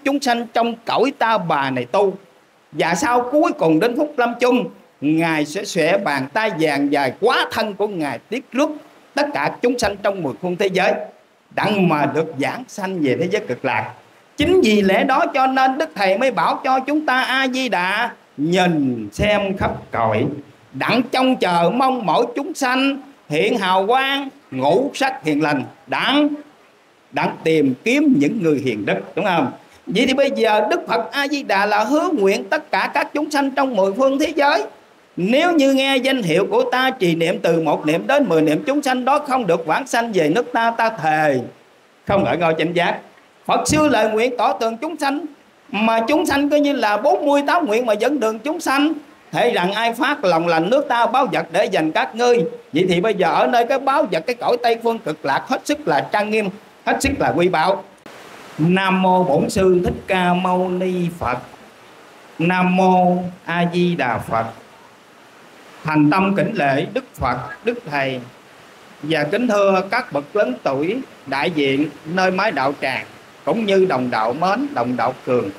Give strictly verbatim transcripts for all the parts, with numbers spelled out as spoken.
chúng sanh trong cõi ta bà này tu. Và sau cuối cùng đến phút lâm chung, Ngài sẽ xòe bàn tay vàng dài quá thân của Ngài tiết rút tất cả chúng sanh trong mười phương thế giới, đặng mà được giảng sanh về thế giới cực lạc. Chính vì lẽ đó cho nên Đức Thầy mới bảo cho chúng ta A Di Đà nhìn xem khắp cõi, đặng trông chờ mong mỗi chúng sanh hiện hào quang ngũ sắc hiền lành, đặng đặng tìm kiếm những người hiền đức, đúng không? Vậy thì bây giờ Đức Phật A Di Đà là hứa nguyện tất cả các chúng sanh trong mười phương thế giới, nếu như nghe danh hiệu của ta, trì niệm từ một niệm đến mười niệm, chúng sanh đó không được vãng sanh về nước ta, ta thề không ở ngôi chánh giác. Phật xưa lời nguyện tỏ tường chúng sanh, mà chúng sanh coi như là bốn mươi tám nguyện mà dẫn đường chúng sanh. Thế rằng ai phát lòng lành nước ta báo vật để dành các ngươi. Vậy thì bây giờ ở nơi cái báo vật, cái cõi Tây Phương cực lạc hết sức là trang nghiêm, hết sức là quy bảo. Nam mô Bổn Sư Thích Ca Mâu Ni Phật. Nam mô A Di Đà Phật. Thành tâm kính lễ Đức Phật, Đức Thầy, và kính thưa các bậc lớn tuổi đại diện nơi mái đạo tràng, cũng như đồng đạo mến, đồng đạo cường,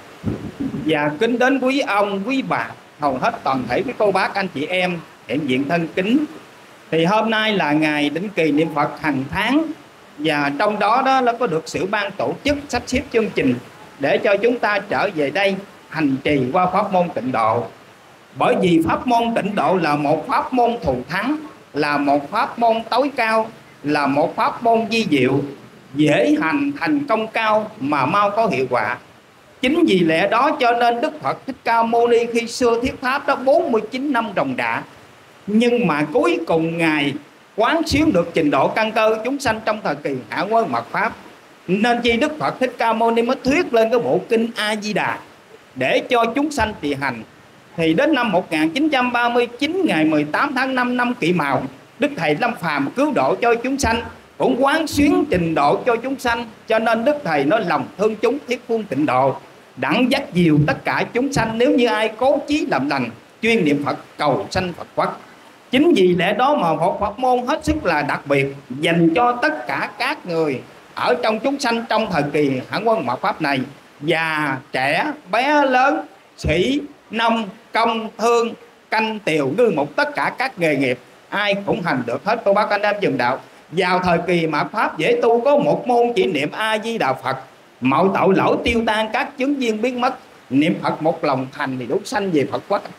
và kính đến quý ông, quý bà, hầu hết toàn thể quý cô bác, anh chị em hiện diện thân kính. Thì hôm nay là ngày định kỳ niệm Phật hàng tháng, và trong đó đó nó có được sự ban tổ chức sắp xếp chương trình để cho chúng ta trở về đây hành trì qua pháp môn tịnh độ. Bởi vì pháp môn tịnh độ là một pháp môn thù thắng, là một pháp môn tối cao, là một pháp môn vi diệu, dễ hành, thành công cao mà mau có hiệu quả. Chính vì lẽ đó cho nên Đức Phật Thích Ca Mâu Ni khi xưa thiết pháp đó bốn mươi chín năm ròng rã, nhưng mà cuối cùng Ngài quán xuyến được trình độ căn cơ chúng sanh trong thời kỳ hạ quân mật pháp. Nên chi Đức Phật Thích Ca Mâu Ni mới thuyết lên cái bộ kinh A Di Đà để cho chúng sanh tỳ hành. Thì đến năm một nghìn chín trăm ba mươi chín, ngày mười tám tháng năm năm Kỷ Mão, Đức Thầy lâm phàm cứu độ cho chúng sanh, cũng quán xuyến trình độ cho chúng sanh. Cho nên Đức Thầy nói lòng thương chúng thiết phương tịnh độ, đặng dắt dìu tất cả chúng sanh nếu như ai cố chí làm lành, chuyên niệm Phật cầu sanh Phật quốc. Chính vì lẽ đó mà một pháp môn hết sức là đặc biệt, dành cho tất cả các người ở trong chúng sanh trong thời kỳ hạ quân mạt pháp này, già trẻ bé lớn, sĩ nông công thương canh tiều ngư mục, tất cả các nghề nghiệp ai cũng hành được hết cô bác anh em dừng đạo. Vào thời kỳ mạt pháp dễ tu có một môn chỉ niệm A Di Đà Phật, mọi tội lỗi tiêu tan, các chứng duyên biến mất, niệm Phật một lòng thành thì đủ sanh về Phật quốc.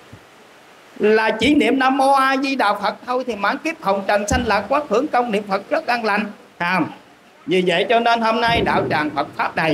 Là chỉ niệm Nam Mô A Di Đà Phật thôi thì mãn kiếp hồng trần sanh lạc quốc, hưởng công niệm Phật rất an lành. À, vì vậy cho nên hôm nay đạo tràng Phật pháp này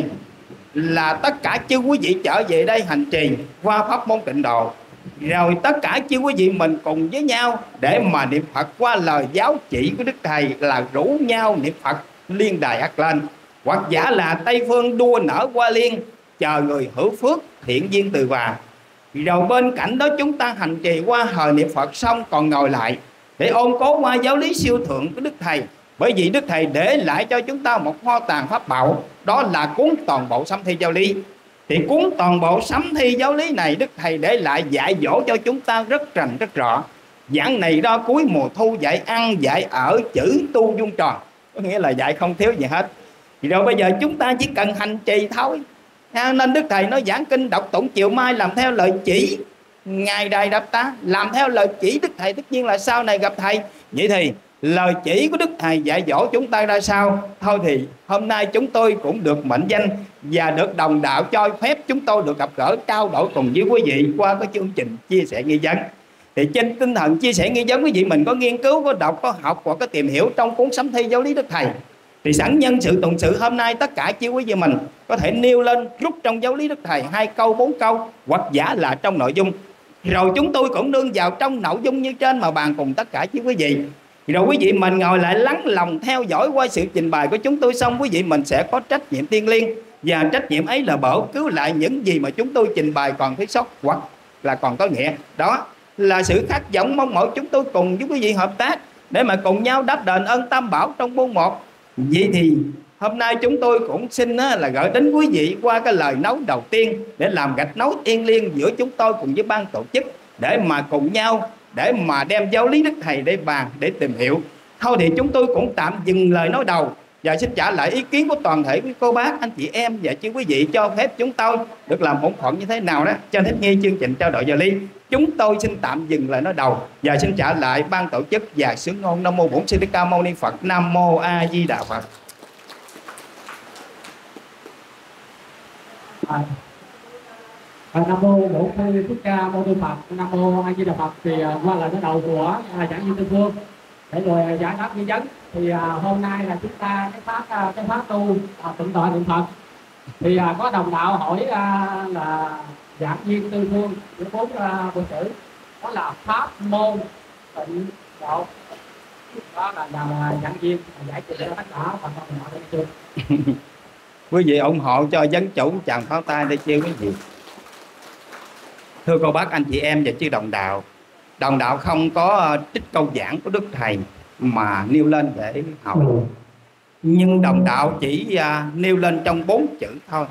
là tất cả chư quý vị trở về đây hành trì qua pháp môn tịnh độ, rồi tất cả chư quý vị mình cùng với nhau để mà niệm Phật qua lời giáo chỉ của Đức Thầy, là rủ nhau niệm Phật liên đài ắt lên, hoặc giả là Tây Phương đua nở qua liên, chờ người hữu phước thiện duyên từ hòa. Rồi bên cạnh đó chúng ta hành trì qua hồi niệm Phật xong còn ngồi lại để ôn cố qua giáo lý siêu thượng của Đức Thầy. Bởi vì Đức Thầy để lại cho chúng ta một kho tàng pháp bảo, đó là cuốn toàn bộ sấm thi giáo lý. Thì cuốn toàn bộ sấm thi giáo lý này Đức Thầy để lại dạy dỗ cho chúng ta rất rành rất rõ. Giảng này ra cuối mùa thu dạy ăn dạy ở chữ tu vuông tròn, có nghĩa là dạy không thiếu gì hết. Thì rồi bây giờ chúng ta chỉ cần hành trì thôi. Nên Đức Thầy nói giảng kinh đọc tụng chiều mai làm theo lời chỉ Ngài Đài Đập Ta, làm theo lời chỉ Đức Thầy, tất nhiên là sau này gặp Thầy. Vậy thì lời chỉ của Đức Thầy dạy dỗ chúng ta ra sao? Thôi thì hôm nay chúng tôi cũng được mệnh danh và được đồng đạo cho phép chúng tôi được gặp gỡ trao đổi cùng với quý vị qua cái chương trình chia sẻ nghi vấn. Thì trên tinh thần chia sẻ nghi vấn, quý vị mình có nghiên cứu, có đọc, có học hoặc có tìm hiểu trong cuốn sấm thi giáo lý Đức Thầy. Thì sẵn nhân sự tụng sự hôm nay tất cả chi quý vị mình có thể nêu lên rút trong giáo lý Đức Thầy hai câu bốn câu, hoặc giả là trong nội dung. Rồi chúng tôi cũng đương vào trong nội dung như trên mà bàn cùng tất cả chi quý vị. Rồi quý vị mình ngồi lại lắng lòng theo dõi qua sự trình bày của chúng tôi xong, quý vị mình sẽ có trách nhiệm thiêng liêng, và trách nhiệm ấy là bổ cứu lại những gì mà chúng tôi trình bày còn thiếu sót hoặc là còn có nghĩa. Đó là sự khát vọng mong mỏi chúng tôi cùng với quý vị hợp tác để mà cùng nhau đáp đền ơn tam bảo trong buôn một. Vậy thì hôm nay chúng tôi cũng xin là gửi đến quý vị qua cái lời nói đầu tiên để làm gạch nối thiêng liêng giữa chúng tôi cùng với ban tổ chức, để mà cùng nhau để mà đem giáo lý Đức Thầy để bàn, để tìm hiểu. Thôi thì chúng tôi cũng tạm dừng lời nói đầu Và xin trả lại ý kiến của toàn thể quý cô bác, anh chị em và chứ quý vị cho phép chúng tôi được làm bổn phận như thế nào đó cho thích nghi chương trình trao đổi giáo lý. Chúng tôi xin tạm dừng lại nói đầu và xin trả lại ban tổ chức và sướng ngôn. Nam mô Bổn Sư Thích Ca Mâu Ni Phật. Nam mô A Di Đà Phật. À, Nam mô Bổn Sư Thích Ca Mâu Ni Phật. Nam mô A Di Đà Phật. Thì uh, qua lời nói đầu của uh, giảng viên Tư Phương để rồi uh, giải đáp nghi vấn. Thì uh, hôm nay là chúng ta cái pháp uh, cái pháp tu uh, tịnh tọa niệm Phật. Thì uh, có đồng đạo hỏi uh, là giảng viên Tư Phương của bốn uh, bộ sử đó là pháp môn tịnh độ. Đó là là giảng viên giải trình cho tất cả phần đồng đạo đây chưa. Quý vị ủng hộ cho dân chủ chàng pháo tay đây chưa quý vị. Thưa cô bác, anh chị em và chư đồng đạo, đồng đạo không có trích câu giảng của Đức Thầy mà nêu lên để hỏi, nhưng đồng đạo chỉ uh, nêu lên trong bốn chữ thôi,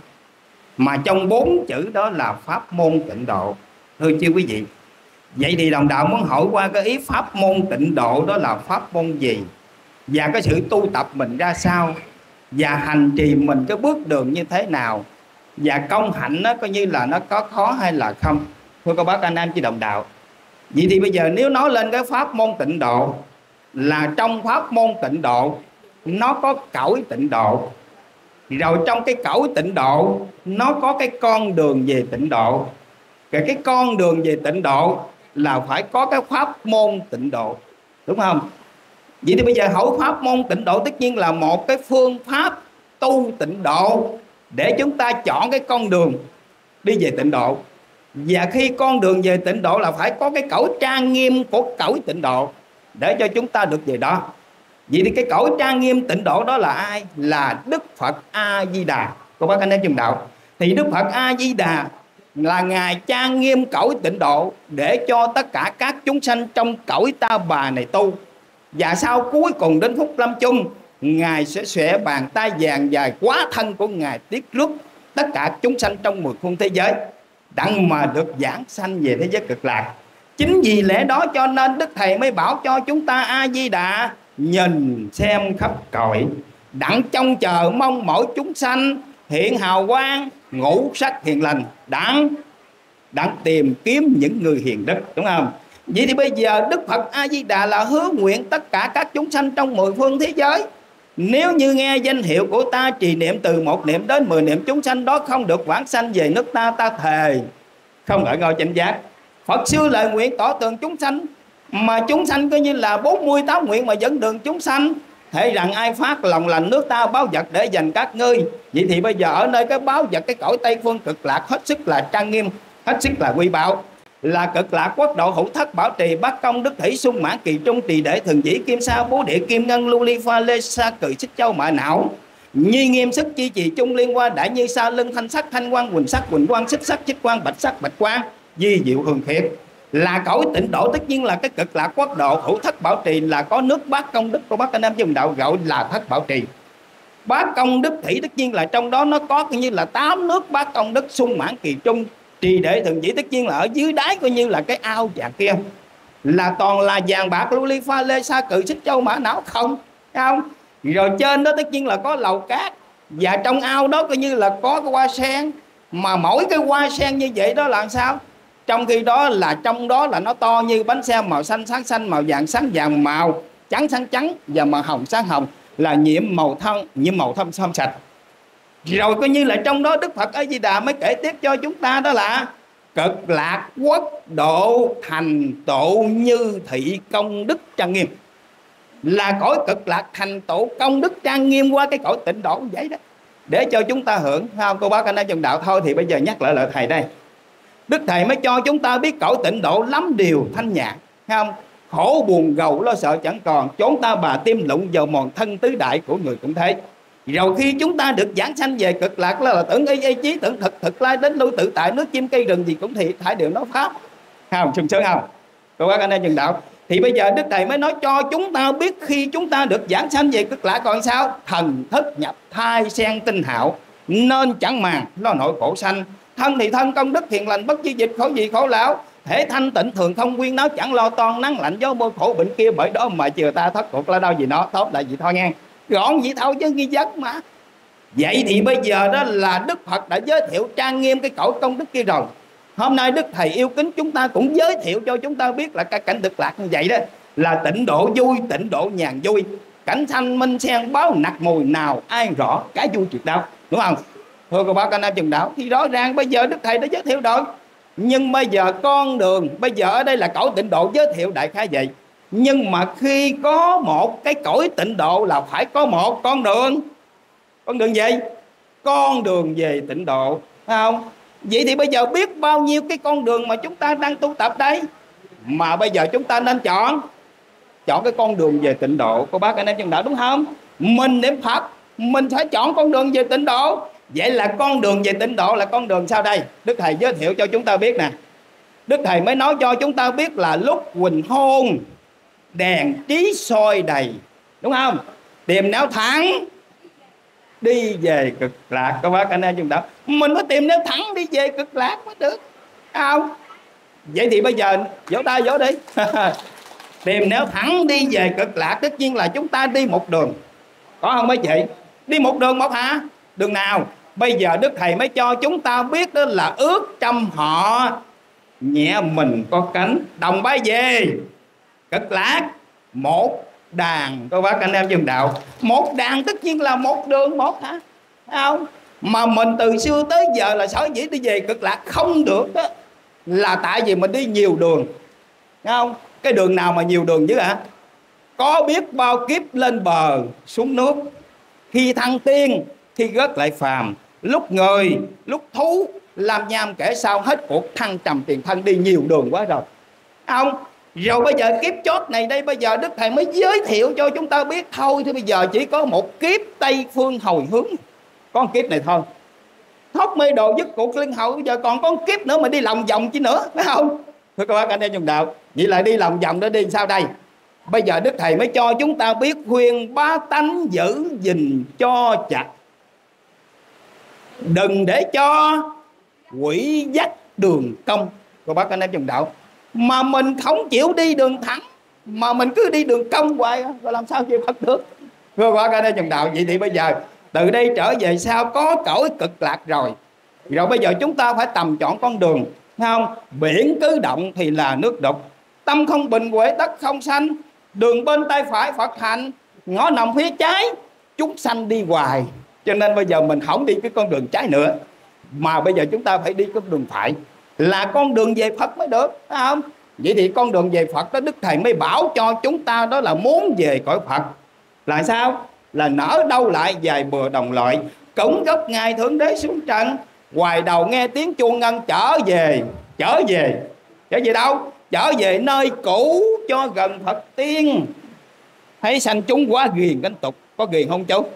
mà trong bốn chữ đó là pháp môn tịnh độ. Thưa chưa quý vị, vậy thì đồng đạo muốn hỏi qua cái ý pháp môn tịnh độ đó là pháp môn gì, và cái sự tu tập mình ra sao, và hành trì mình cái bước đường như thế nào, và công hạnh nó coi như là nó có khó hay là không. Thưa cô bác anh em chứ đồng đạo, vậy thì bây giờ nếu nói lên cái pháp môn tịnh độ, là trong pháp môn tịnh độ nó có cõi tịnh độ, rồi trong cái cõi tịnh độ nó có cái con đường về tịnh độ. Cái cái con đường về tịnh độ là phải có cái pháp môn tịnh độ, đúng không? Vậy thì bây giờ hỏi pháp môn tịnh độ tất nhiên là một cái phương pháp tu tịnh độ để chúng ta chọn cái con đường đi về tịnh độ. Và khi con đường về tịnh độ là phải có cái cõi trang nghiêm của cõi tịnh độ để cho chúng ta được về đó. Vậy thì cái cõi trang nghiêm tịnh độ đó là ai? Là Đức Phật A Di Đà. Cô bác anh em chung đạo, thì Đức Phật A Di Đà là ngài trang nghiêm cõi tịnh độ để cho tất cả các chúng sanh trong cõi ta bà này tu. Và sau cuối cùng đến phút lâm chung, ngài sẽ xòe bàn tay vàng dài quá thân của ngài tiết rút tất cả chúng sanh trong mười phương thế giới, đặng mà được giảng sanh về thế giới cực lạc. Chính vì lẽ đó cho nên Đức Thầy mới bảo cho chúng ta A Di Đà nhìn xem khắp cõi, đặng trông chờ mong mỗi chúng sanh hiện hào quang ngũ sắc hiền lành, đặng đặng tìm kiếm những người hiền đức, đúng không? Vậy thì bây giờ Đức Phật A Di Đà là hứa nguyện tất cả các chúng sanh trong mười phương thế giới, nếu như nghe danh hiệu của ta, trì niệm từ một niệm đến mười niệm, chúng sanh đó không được vãng sanh về nước ta, ta thề không ở ngôi chánh giác. Phật xưa lời nguyện tỏ tường chúng sanh, mà chúng sanh coi như là bốn mươi tám nguyện mà dẫn đường chúng sanh. Thế rằng ai phát lòng lành nước ta báo vật để dành các ngươi. Vậy thì bây giờ ở nơi cái báo vật, cái cõi Tây Phương cực lạc hết sức là trang nghiêm, hết sức là quy bảo, là cực lạc quốc độ hữu thất bảo trì bát công đức thủy sung mãn kỳ trung trì để thường dĩ kim sa bố địa kim ngân lưu ly pha lê sa cử xích châu mã não nhi nghiêm sức chi trì trung liên hoa đại như sa lưng thanh sắc thanh quang quỳnh sắc quỳnh quang xích sắc xích quang bạch sắc bạch quang di diệu hương khiết. Là cõi tịnh độ tất nhiên là cái cực lạc quốc độ hữu thất bảo trì, là có nước bát công đức của bác anh em dùng đạo gọi là thất bảo trì. Bát công đức thủy tất nhiên là trong đó nó có coi như là tám nước bát công đức sung mãn kỳ trung trì để thường dĩ, tất nhiên là ở dưới đáy coi như là cái ao vàng kia là toàn là vàng bạc lưu ly pha lê sa cự xích châu mã não không, không? Rồi trên đó tất nhiên là có lầu cát, và trong ao đó coi như là có cái hoa sen, mà mỗi cái hoa sen như vậy đó là sao? Trong khi đó là trong đó là nó to như bánh xe, màu xanh sáng xanh, màu vàng sáng vàng, màu trắng sáng trắng, và màu hồng sáng hồng, là nhiễm màu thân, nhiễm màu thâm thâm sạch. Rồi coi như là trong đó Đức Phật A Di Đà mới kể tiếp cho chúng ta đó là cực lạc quốc độ thành tựu như thị công đức trang nghiêm, là cõi cực lạc thành tựu công đức trang nghiêm qua cái cõi tịnh độ vậy đó, để cho chúng ta hưởng. Không cô bác anh em trong đạo, thôi thì bây giờ nhắc lại lời thầy đây. Đức Thầy mới cho chúng ta biết cõi tịnh độ lắm điều thanh nhàn, không? Khổ buồn gầu lo sợ chẳng còn, chốn ta bà tim lụng vào mòn thân tứ đại của người cũng thế. Rồi khi chúng ta được giảng sanh về cực lạc là, là tưởng ý ý chí, tưởng thực thực lai đến lui tự tại, nước chim cây rừng gì cũng thì thải đều nói pháp, không sung sướng không cô bác anh em nhân đạo. Thì bây giờ Đức Thầy mới nói cho chúng ta biết khi chúng ta được giảng sanh về cực lạc còn sao? Thần thức nhập thai sen tinh hạo, nên chẳng màng lo nội khổ sanh. Thân thì thân công đức hiền lành, bất chi dịch khổ gì khổ lão, thể thanh tịnh thường không quyên náo, chẳng lo toan nắng lạnh gió mưa khổ bệnh kia, bởi đó mà chừa ta thất cuộc là đâu gì nó tốt là gì thôi nghe. gọn vậy thôi chứ nghi vấn mà. Vậy thì bây giờ đó là Đức Phật đã giới thiệu trang nghiêm cái cõi công đức kia rồi. Hôm nay Đức Thầy yêu kính chúng ta cũng giới thiệu cho chúng ta biết là cái cảnh Cực Lạc như vậy đó, là tịnh độ vui, tịnh độ nhàn vui, cảnh thanh minh sen báo nặc mùi, nào ai rõ cái vui tuyệt đau, đúng không? Thưa cô bác anh em chừng đạo, thì rõ ràng bây giờ Đức Thầy đã giới thiệu rồi. Nhưng bây giờ con đường, bây giờ ở đây là cõi tịnh độ giới thiệu đại khái vậy. Nhưng mà khi có một cái cõi tịnh độ là phải có một con đường. Con đường gì? Con đường về tịnh độ, phải không? Vậy thì bây giờ biết bao nhiêu cái con đường mà chúng ta đang tu tập đây, mà bây giờ chúng ta nên chọn chọn cái con đường về tịnh độ. Cô bác anh em chân đạo, đúng không? Mình niệm Phật, mình phải chọn con đường về tịnh độ. Vậy là con đường về tịnh độ là con đường sau đây? Đức Thầy giới thiệu cho chúng ta biết nè. Đức Thầy mới nói cho chúng ta biết là lúc huỳnh hôn đèn trí soi đầy, đúng không? Tìm nẻo thẳng đi về cực lạc. Các bác anh em chúng ta, mình phải tìm nẻo thẳng đi về cực lạc mới được, không? Vậy thì bây giờ vỗ tay vỗ đi. Tìm nẻo thẳng đi về cực lạc, tất nhiên là chúng ta đi một đường, có không mấy chị? Đi một đường một hả? Đường nào? Bây giờ Đức Thầy mới cho chúng ta biết đó là ước trăm họ nhẹ mình có cánh đồng bay về cực lạc một đàn. Các bác anh em dân đạo, một đàn tất nhiên là một đường một hả? Thấy không? Mà mình từ xưa tới giờ là sở dĩ đi về cực lạc không được đó, là tại vì mình đi nhiều đường. Thấy không? Cái đường nào mà nhiều đường chứ hả? Có biết bao kiếp lên bờ xuống nước, khi thăng tiên khi rớt lại phàm, lúc người lúc thú làm nham kể sao, hết cuộc thăng trầm tiền thân, đi nhiều đường quá rồi, không? Rồi bây giờ kiếp chót này đây, bây giờ Đức Thầy mới giới thiệu cho chúng ta biết thôi. Thì bây giờ chỉ có một kiếp Tây Phương hồi hướng, có một kiếp này thôi, thoát mê đồ dứt cuộc linh hậu. Bây giờ còn có một kiếp nữa mà đi lòng vòng chứ nữa, phải không? Thưa các bác anh em trong đạo, vậy là đi lòng vòng đó đi sao đây? Bây giờ Đức Thầy mới cho chúng ta biết khuyên ba tánh giữ gìn cho chặt, đừng để cho quỷ dắt đường công. Các bác anh em trong đạo, mà mình không chịu đi đường thẳng, mà mình cứ đi đường công hoài, rồi làm sao về Phật được? Thưa các bác anh em trong đạo, vậy thì bây giờ từ đây trở về sau có cõi cực lạc rồi, rồi bây giờ chúng ta phải tầm chọn con đường, thấy không? Biển cứ động thì là nước đục, tâm không bình huệ đất không sanh, đường bên tay phải Phật hành, ngõ nằm phía trái chúng sanh đi hoài. Cho nên bây giờ mình không đi cái con đường trái nữa, mà bây giờ chúng ta phải đi con đường phải, là con đường về Phật mới được, phải không? Vậy thì con đường về Phật đó Đức Thầy mới bảo cho chúng ta đó là muốn về cõi Phật là sao? Là nở đâu lại dài bừa đồng loại, cổng gốc ngài Thượng Đế xuống trần, hoài đầu nghe tiếng chuông ngân, trở về. Trở về Trở về đâu? Trở về nơi cũ cho gần Phật tiên. Thấy sanh chúng quá ghiền cánh tục, có ghiền không chú?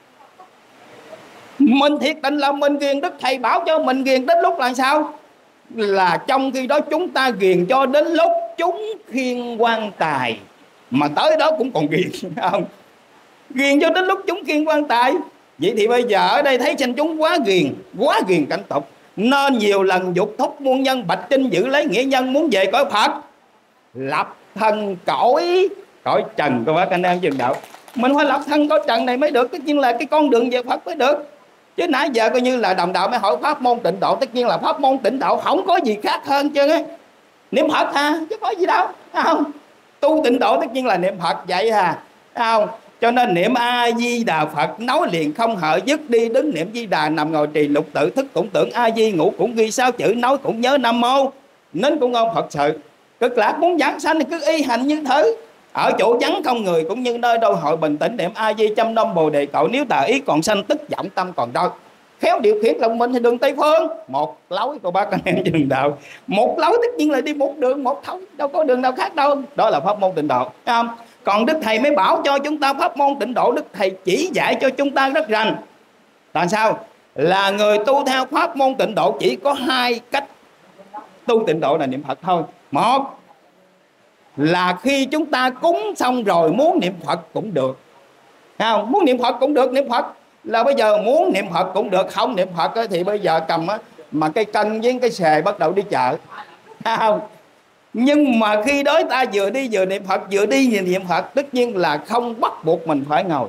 Mình thiệt tình là mình ghiền. Đức Thầy bảo cho mình ghiền đến lúc là sao? Là trong khi đó chúng ta ghiền cho đến lúc chúng khiên quan tài, mà tới đó cũng còn ghiền, không? Ghiền cho đến lúc chúng khiên quan tài. Vậy thì bây giờ ở đây thấy sanh chúng quá ghiền, quá ghiền cảnh tục, nên nhiều lần dục thúc muôn nhân, bạch trinh giữ lấy nghĩa nhân, muốn về cõi Phật, lập thân cõi cõi trần. Các bác anh em dừng đạo, mình phải lập thân cõi trần này mới được, tất nhiên là cái con đường về Phật mới được. Chứ nãy giờ coi như là đồng đạo mới hỏi pháp môn tịnh độ, tất nhiên là pháp môn tịnh độ không có gì khác hơn chứ ấy. Niệm Phật ha, chứ có gì đâu, không? Tu tịnh độ tất nhiên là niệm Phật vậy hà, không? Cho nên niệm A Di Đà Phật nói liền không hở, dứt đi đứng niệm Di Đà, nằm ngồi trì lục tự, thức cũng tưởng A Di, ngủ cũng ghi sáu chữ, nói cũng nhớ Nam Mô, nên cũng ngon Phật sự. Cực lạc muốn giảng sanh thì cứ y hành như thứ, ở chỗ vắng không người cũng như nơi đôi hội bình tĩnh niệm A Di chăm nom bồ đề cậu, nếu tà ý còn sanh tức vọng tâm còn đau, khéo điều khiển lòng mình thì đường Tây Phương. Một lối cô bác anh em đường đạo, một lối tất nhiên là đi một đường một thôi, đâu có đường nào khác đâu. Đó là pháp môn tịnh độ, thấy không? Còn Đức Thầy mới bảo cho chúng ta pháp môn tịnh độ. Đức Thầy chỉ dạy cho chúng ta rất rành. Tại sao? Là người tu theo pháp môn tịnh độ chỉ có hai cách tu tịnh độ là niệm Phật thôi. Một là khi chúng ta cúng xong rồi muốn niệm Phật cũng được, thấy không? Muốn niệm Phật cũng được. Niệm Phật là bây giờ muốn niệm Phật cũng được, không niệm Phật thì bây giờ cầm mà cây cân với cái xề bắt đầu đi chợ, thấy không? Nhưng mà khi đối ta vừa đi vừa niệm Phật, vừa đi vừa niệm Phật, tất nhiên là không bắt buộc mình phải ngồi.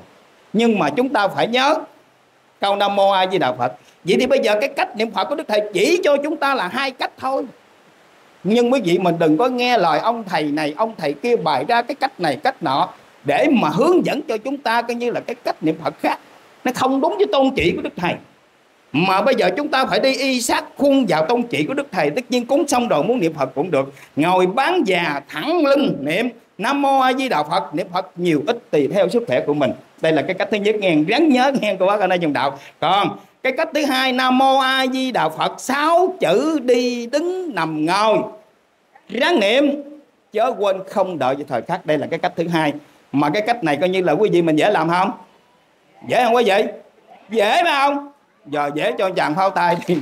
Nhưng mà chúng ta phải nhớ câu Nam Mô A Di Đà Phật. Vậy thì bây giờ cái cách niệm Phật của Đức Thầy chỉ cho chúng ta là hai cách thôi. Nhưng quý vị mình đừng có nghe lời ông thầy này ông thầy kia bày ra cái cách này cách nọ để mà hướng dẫn cho chúng ta coi như là cái cách niệm Phật khác. Nó không đúng với tôn chỉ của Đức Thầy. Mà bây giờ chúng ta phải đi y sát khuôn vào tôn chỉ của Đức Thầy. Tất nhiên cúng xong rồi muốn niệm Phật cũng được. Ngồi bán già thẳng lưng niệm Nam Mô A Di Đà Phật, niệm Phật nhiều ít tùy theo sức khỏe của mình. Đây là cái cách thứ nhất, nghe ráng nhớ nghe cô bác ở đây trong đạo. Còn cái cách thứ hai, Nam Mô A Di Đà Phật sáu chữ đi đứng nằm ngồi ráng niệm, chớ quên không đợi cho thời khắc. Đây là cái cách thứ hai. Mà cái cách này coi như là quý vị mình dễ làm không? Dễ không quý vị? Dễ phải không? Giờ dễ cho chàng phao tay đi.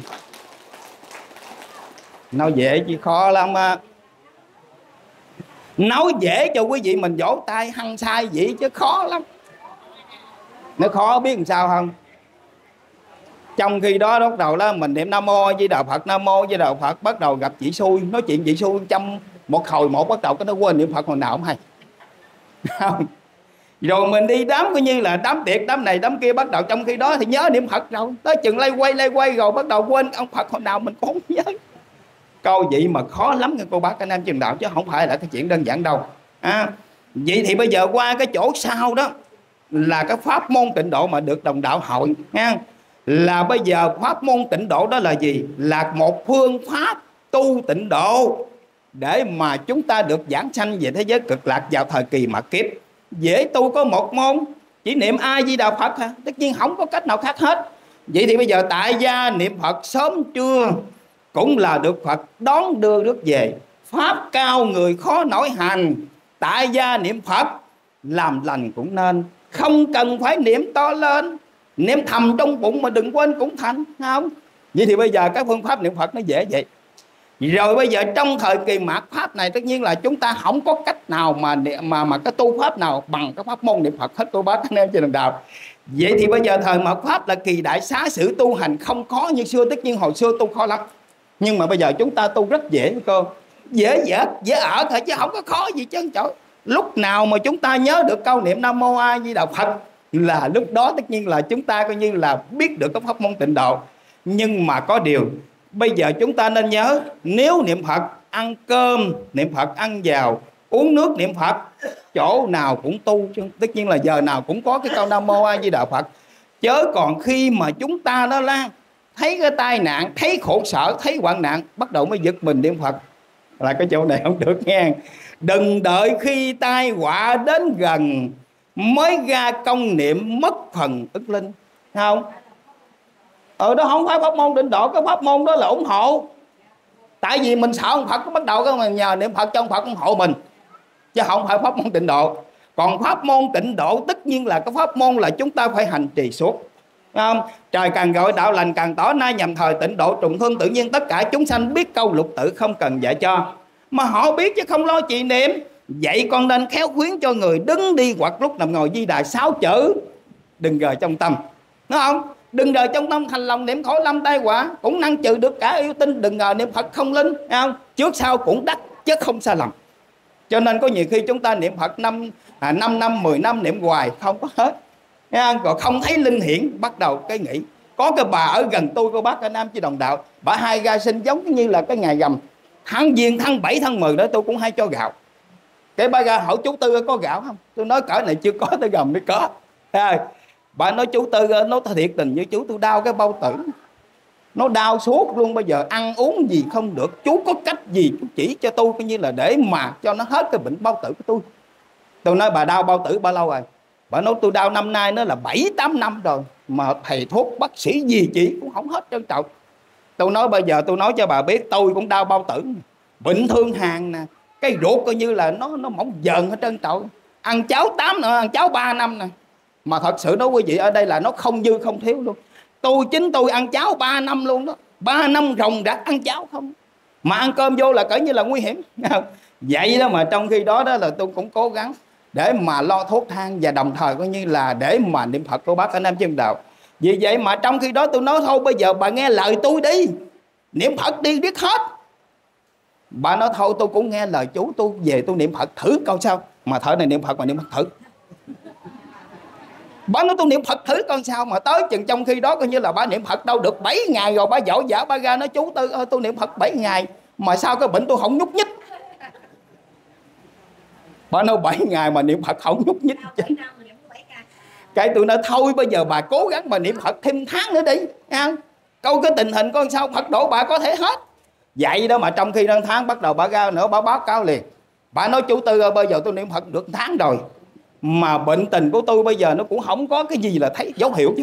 Nói dễ chứ khó lắm á. Nói dễ cho quý vị mình vỗ tay hăng sai vậy chứ khó lắm. Nó khó biết làm sao không? Trong khi đó bắt đầu đó mình niệm Nam Mô A Di Đà Phật, Nam Mô A Di Đà Phật, bắt đầu gặp chị xui, nói chuyện chị xui trong một hồi một bắt đầu cái nó quên niệm Phật hồi nào không hay. Không. Rồi mình đi đám coi như là đám tiệc, đám này đám kia, bắt đầu trong khi đó thì nhớ niệm Phật rồi, tới chừng lay quay lay quay rồi bắt đầu quên ông Phật hồi nào mình cũng không nhớ. Câu vậy mà khó lắm nha cô bác anh em truyền đạo, chứ không phải là cái chuyện đơn giản đâu. À, vậy thì bây giờ qua cái chỗ sau đó là cái pháp môn tịnh độ mà được đồng đạo hội nha. Là bây giờ pháp môn tịnh độ đó là gì? Là một phương pháp tu tịnh độ để mà chúng ta được giảng sanh về thế giới cực lạc vào thời kỳ mạt kiếp. Dễ tu có một môn, chỉ niệm A Di Đà Phật hả? Tất nhiên không có cách nào khác hết. Vậy thì bây giờ tại gia niệm Phật sớm trưa cũng là được Phật đón đưa rước về. Pháp cao người khó nổi hành, tại gia niệm Phật làm lành cũng nên. Không cần phải niệm to lên, niệm thầm trong bụng mà đừng quên cũng thành, không? Vậy thì bây giờ các phương pháp niệm Phật nó dễ vậy. Rồi bây giờ trong thời kỳ mạt pháp này tất nhiên là chúng ta không có cách nào mà mà mà cái tu pháp nào bằng cái pháp môn niệm Phật hết cô bác anh em trên đường đạo. Vậy thì bây giờ thời mạt pháp là kỳ đại xá sử tu hành không khó như xưa, tất nhiên hồi xưa tu khó lắm. Nhưng mà bây giờ chúng ta tu rất dễ cô. Dễ dễ dễ ở thôi chứ không có khó gì chứ trời. Lúc nào mà chúng ta nhớ được câu niệm Nam Mô A Di Đà Phật là lúc đó tất nhiên là chúng ta coi như là biết được cái pháp môn tịnh độ. Nhưng mà có điều bây giờ chúng ta nên nhớ, nếu niệm Phật ăn cơm niệm Phật, ăn vào uống nước niệm Phật, chỗ nào cũng tu chứ. Tất nhiên là giờ nào cũng có cái câu Nam Mô A Di Đà Phật. Chớ còn khi mà chúng ta đó là thấy cái tai nạn, thấy khổ sở, thấy hoạn nạn, bắt đầu mới giật mình niệm Phật, là cái chỗ này không được nghe. Đừng đợi khi tai họa đến gần mới ra công niệm mất phần ức linh, không? Ờ đó không phải pháp môn tịnh độ, cái pháp môn đó là ủng hộ. Tại vì mình sợ ông Phật, bắt đầu cái mình nhờ niệm Phật cho ông Phật ủng hộ mình, chứ không phải pháp môn tịnh độ. Còn pháp môn tịnh độ tất nhiên là cái pháp môn là chúng ta phải hành trì suốt, không? Trời càng gọi đạo lành càng tỏ, nay nhằm thời tịnh độ trùng thương tự nhiên tất cả chúng sanh biết câu lục tự không cần dạy cho. Mà họ biết chứ không lo trì niệm. Vậy con nên khéo khuyến cho người đứng đi hoặc lúc nằm ngồi di đà sáu chữ đừng rời trong tâm, đúng không? Đừng rời trong tâm, thành lòng niệm khổ lâm tai họa, cũng năng trừ được cả yêu tinh. Đừng ngờ niệm Phật không linh, không? Trước sau cũng đắc chứ không sai lầm. Cho nên có nhiều khi chúng ta niệm Phật năm à, năm năm mười năm niệm hoài không có hết, rồi không thấy linh hiển, bắt đầu cái nghĩ. Có cái bà ở gần tôi, cô bác anh em chứ đồng đạo, bà hai ra sinh giống như là cái ngày rằm tháng giêng tháng bảy tháng mười đó, tôi cũng hay cho gạo. Cái bà ra hỏi chú Tư có gạo không, tôi nói cỡ này chưa có, tới gần mới có. Thôi bà nói chú Tư, nó thiệt tình với chú, tôi đau cái bao tử, nó đau suốt luôn, bây giờ ăn uống gì không được, chú có cách gì chú chỉ cho tôi coi như là để mà cho nó hết cái bệnh bao tử của tôi. Tôi nói bà đau bao tử bao lâu rồi? Bà nói tôi đau năm nay nó là bảy tám năm rồi, mà thầy thuốc bác sĩ gì chỉ cũng không hết trơn trọi. Tôi nói bây giờ tôi nói cho bà biết, tôi cũng đau bao tử, bệnh thương hàn nè, cái ruột coi như là nó nó mỏng dần hết trơn trọi. Ăn cháo tám nữa, ăn cháo ba năm nè. Mà thật sự nói quý vị ở đây là nó không dư không thiếu luôn. Tôi chính tôi ăn cháo ba năm luôn đó, ba năm ròng rạc ăn cháo không. Mà ăn cơm vô là cỡ như là nguy hiểm. Vậy đó mà trong khi đó đó là tôi cũng cố gắng để mà lo thuốc thang và đồng thời coi như là để mà niệm Phật cô bác anh em chân đạo. Vì vậy mà trong khi đó tôi nói thôi bây giờ bà nghe lời tôi đi, niệm Phật đi biết hết. Bà nói thôi tôi cũng nghe lời chú, tôi về tôi niệm Phật thử câu sao. Mà thở này niệm Phật mà niệm Phật thử. Bà nói tôi niệm Phật thử con sao, mà tới chừng trong khi đó coi như là bà niệm Phật đâu được bảy ngày rồi, bà dỗ dã bà ra nói chú Tư ơi tôi niệm Phật bảy ngày mà sao cái bệnh tôi không nhúc nhích. Bà nói bảy ngày mà niệm Phật không nhúc nhích. Cái tôi nói thôi bây giờ bà cố gắng bà niệm Phật thêm tháng nữa đi nha. Câu cái tình hình con sao Phật độ bà có thể hết. Vậy đó mà trong khi đang tháng bắt đầu bà ra nữa bà báo cáo liền. Bà nói chú Tư ơi bây giờ tôi niệm Phật được tháng rồi mà bệnh tình của tôi bây giờ nó cũng không có cái gì là thấy dấu hiệu chứ.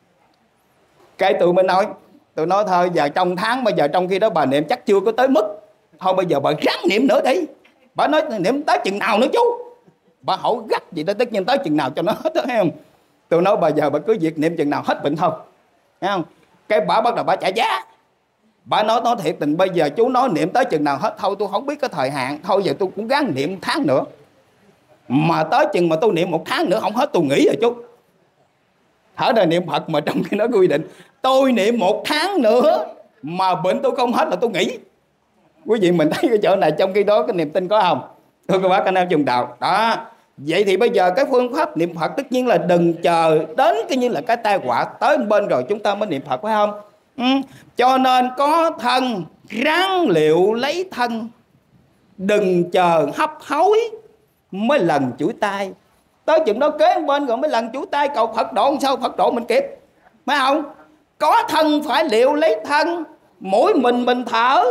Cái tôi mới nói, tôi nói thôi giờ trong tháng bây giờ trong khi đó bà niệm chắc chưa có tới mức, thôi bây giờ bà ráng niệm nữa đi. Bà nói niệm tới chừng nào nữa chú. Bà hỏi gắt gì đó, tất nhiên tới chừng nào cho nó hết đó, thấy không? Tôi nói bà giờ bà cứ việc niệm chừng nào hết bệnh thôi, thấy không? Cái bà bắt đầu bà trả giá. Bà nói nói thiệt tình bây giờ chú nói niệm tới chừng nào hết, thôi tôi không biết cái thời hạn, thôi giờ tôi cũng gắng niệm tháng nữa. Mà tới chừng mà tôi niệm một tháng nữa không hết tôi nghỉ rồi chú. Thở ra niệm Phật mà trong khi nó quy định tôi niệm một tháng nữa mà bệnh tôi không hết là tôi nghỉ. Quý vị mình thấy cái chỗ này trong khi đó cái niềm tin có không? Thưa các bác anh em dùng đạo đó. Vậy thì bây giờ cái phương pháp niệm Phật tất nhiên là đừng chờ đến cái như là cái tai họa tới bên rồi chúng ta mới niệm Phật, phải không? Ừ. Cho nên có thân ráng liệu lấy thân, đừng chờ hấp hối mới lần chuỗi tay. Tới chừng đó kế bên rồi mới lần chuỗi tay cầu Phật độ, sao Phật độ mình kịp, phải không? Có thân phải liệu lấy thân, mỗi mình mình thở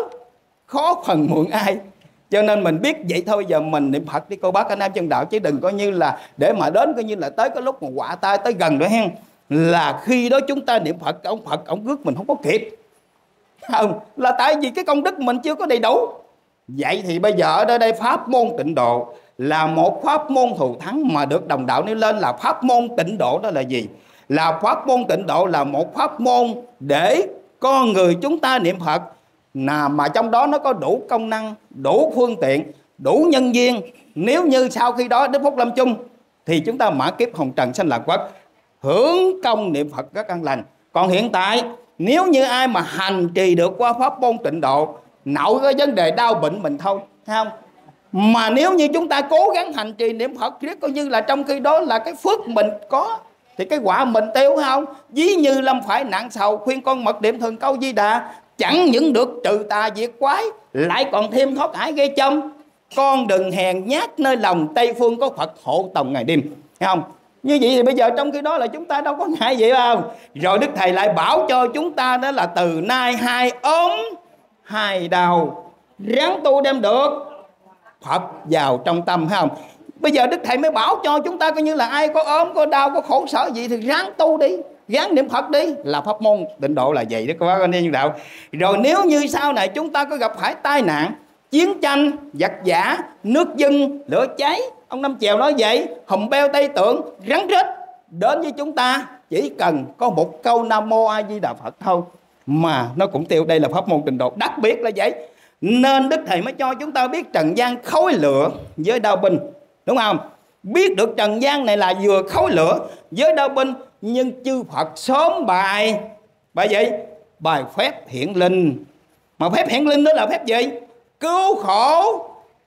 khó phần mượn ai. Cho nên mình biết vậy thôi giờ mình niệm Phật đi cô bác anh em chân đạo, chứ đừng coi như là để mà đến coi như là tới cái lúc mà quả tai tới gần rồi hen, là khi đó chúng ta niệm Phật ông Phật ông rước mình không có kịp, không? Là tại vì cái công đức mình chưa có đầy đủ. Vậy thì bây giờ ở đây pháp môn tịnh độ là một pháp môn thù thắng mà được đồng đạo nêu lên là pháp môn tịnh độ. Đó là gì? Là pháp môn tịnh độ là một pháp môn để con người chúng ta niệm Phật là mà trong đó nó có đủ công năng, đủ phương tiện, đủ nhân duyên. Nếu như sau khi đó đến phút lâm chung thì chúng ta mã kiếp hồng trần sanh lạc quốc, hưởng công niệm Phật rất an lành. Còn hiện tại nếu như ai mà hành trì được qua pháp môn tịnh độ, nội cái vấn đề đau bệnh mình thôi, thấy không? Mà nếu như chúng ta cố gắng hành trì niệm Phật riết coi như là trong khi đó là cái phước mình có thì cái quả mình tiêu, phải không? Ví như lâm phải nạn sầu, khuyên con mật niệm thường câu Di Đà, chẳng những được trừ tà diệt quái, lại còn thêm thoát ải gây châm. Con đừng hèn nhát, nơi lòng Tây Phương có Phật hộ tòng ngày đêm, thấy không? Như vậy thì bây giờ trong khi đó là chúng ta đâu có ngại vậy, không? Rồi Đức Thầy lại bảo cho chúng ta đó là từ nay hai ốm hai đau, ráng tu đem được Phật vào trong tâm, thấy không? Bây giờ Đức Thầy mới bảo cho chúng ta coi như là ai có ốm, có đau, có khổ sở gì thì ráng tu đi, ráng niệm Phật đi, là pháp môn tịnh độ là vậy đó các bác anh em đạo. Rồi nếu như sau này chúng ta có gặp phải tai nạn, chiến tranh, giặc giả, nước dâng, lửa cháy, ông Năm Chèo nói vậy, hồng beo Tây Tượng, rắn rết đến với chúng ta, chỉ cần có một câu Nam Mô A Di Đà Phật thôi mà nó cũng tiêu. Đây là pháp môn tịnh độ, đặc biệt là vậy. Nên Đức Thầy mới cho chúng ta biết trần gian khối lửa với đao binh, đúng không? Biết được trần gian này là vừa khối lửa với đao binh, nhưng chư Phật sớm bài bài vậy, bài phép hiện linh. Mà phép hiện linh đó là phép gì? Cứu khổ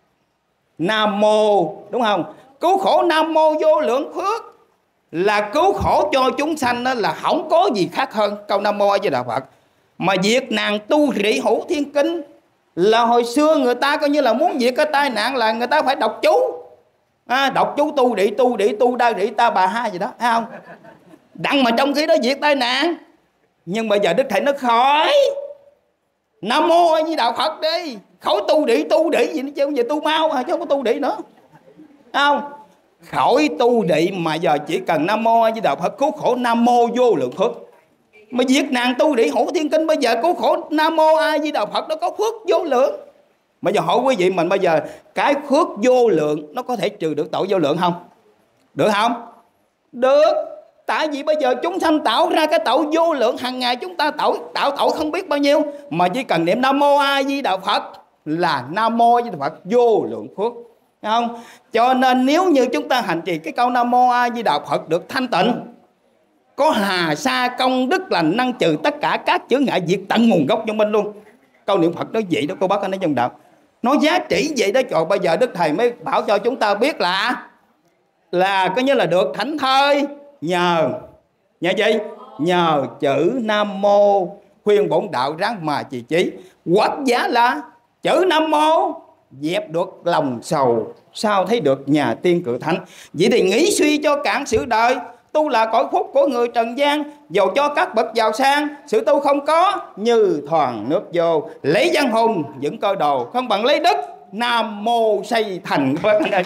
Nam Mô, đúng không? Cứu khổ Nam Mô vô lượng phước, là cứu khổ cho chúng sanh, đó là không có gì khác hơn câu Nam Mô A Di Đà Phật. Mà diệt nàng tu rị hữu thiên kinh, là hồi xưa người ta coi như là muốn diệt cái tai nạn là người ta phải đọc chú, à, đọc chú tu đị tu đị tu đa đị ta bà ha gì đó, thấy không? Đặng mà trong khi đó diệt tai nạn. Nhưng bây giờ Đức Thầy nó khỏi Nam Mô A Di Đà Phật đi, khỏi tu đị tu đị gì nữa chứ, giờ tu mau chứ không có tu đị nữa, không? Khỏi tu đị mà giờ chỉ cần Nam Mô A Di Đà Phật cứu khổ Nam Mô vô lượng phước. Mà diệt nàng tu đị hữu thiên kinh, bây giờ cứu khổ Nam Mô A Di Đà Phật nó có phước vô lượng. Bây giờ hỏi quý vị mình, bây giờ cái phước vô lượng nó có thể trừ được tội vô lượng không? Được không? Được. Tại vì bây giờ chúng sanh tạo ra cái tội vô lượng, hàng ngày chúng ta tạo tạo tội không biết bao nhiêu, mà chỉ cần niệm Nam Mô A Di Đà Phật là Nam Mô A Di Đà Phật vô lượng phước, thấy không? Cho nên nếu như chúng ta hành trì cái câu Nam Mô A Di Đà Phật được thanh tịnh, có hà sa công đức lành năng trừ tất cả các chướng ngại, diệt tận nguồn gốc trong bên luôn. Câu niệm Phật đó vậy đó cô bác anh ấy trong đạo, nó giá trị vậy đó. Trời, bây giờ Đức Thầy mới bảo cho chúng ta biết là là coi như là được thảnh thơi nhờ nhờ gì? Nhờ chữ Nam Mô khuyên bổn đạo ráng mà trì trí, hoặc giả là chữ Nam Mô dẹp được lòng sầu, sao thấy được nhà tiên cự thánh. Vậy thì nghĩ suy cho cạn sự đời, tu là cõi phúc của người trần gian. Dầu cho các bậc giàu sang, sự tu không có như thoàn nước vô. Lấy văn hùng dựng cơ đồ, không bằng lấy đất Nam Mô xây thành.